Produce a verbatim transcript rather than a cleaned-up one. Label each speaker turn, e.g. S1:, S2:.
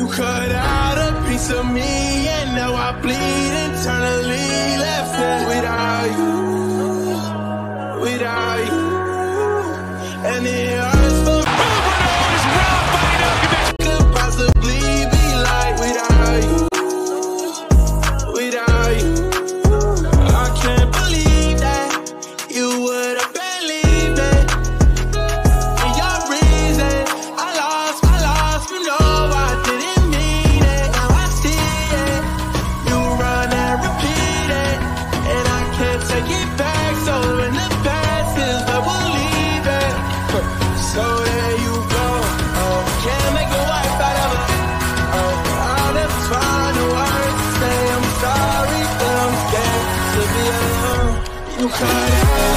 S1: You cut out a piece of me, and now I bleed internally. Left here without you, without you. And it hurts for me. Could possibly be like without you, without you. I can't believe that you would have believed it. And your reason, I lost, I lost, you know I didn't mean it. Now I see it, you run and repeat it, and I can't take it back. So in the past is where we'll leave it. So there you go. Oh, can't make a wife out of it. Oh, I'll never find the words to say I'm sorry, but I'm scared to be alone. You cut out